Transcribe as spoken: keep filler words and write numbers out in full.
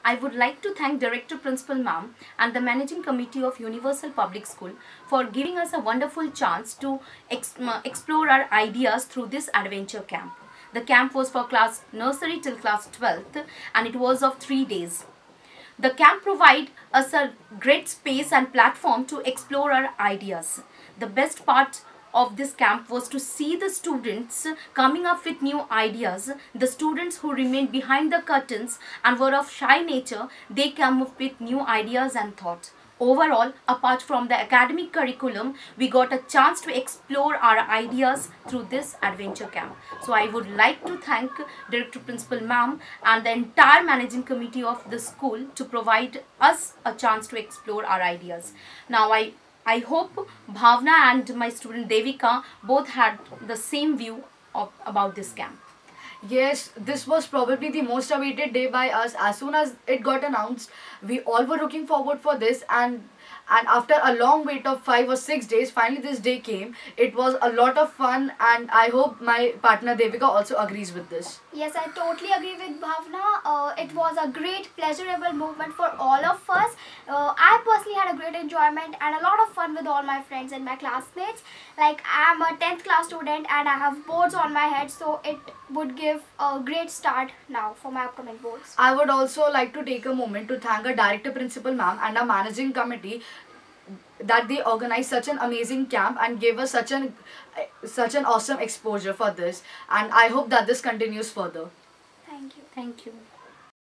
I would like to thank Director Principal Ma'am and the Managing Committee of Universal Public School for giving us a wonderful chance to ex explore our ideas through this adventure camp. The camp was for class nursery till class twelfth and it was of three days. The camp provided us a great space and platform to explore our ideas. The best part of this camp was to see the students coming up with new ideas. The students who remained behind the curtains and were of shy nature, they came up with new ideas and thoughts. Overall, apart from the academic curriculum, we got a chance to explore our ideas through this adventure camp. So I would like to thank Director Principal Ma'am and the entire managing committee of the school to provide us a chance to explore our ideas. Now I I hope Bhavna and my student Devika both had the same view of, about this camp. Yes, this was probably the most awaited day by us. As soon as it got announced, we all were looking forward for this, and and after a long wait of five or six days, finally this day came. It was a lot of fun, and I hope my partner Devika also agrees with this. Yes, I totally agree with Bhavna. Uh, it was a great, pleasurable movement for all of us. Uh, I personally had a great enjoyment and a lot of fun with all my friends and my classmates. Like, I am a tenth class student and I have boards on my head, so it would give a great start now for my upcoming boards. I would also like to take a moment to thank our Director Principal Ma'am and our Managing Committee that they organized such an amazing camp and gave us such an such an awesome exposure for this, and I hope that this continues further. Thank you. Thank you.